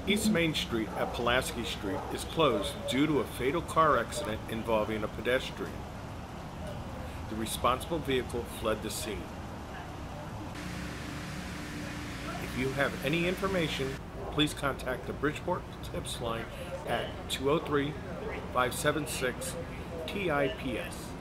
East Main Street at Pulaski Street is closed due to a fatal car accident involving a pedestrian. The responsible vehicle fled the scene. If you have any information, please contact the Bridgeport Tips line at 203-576-TIPS.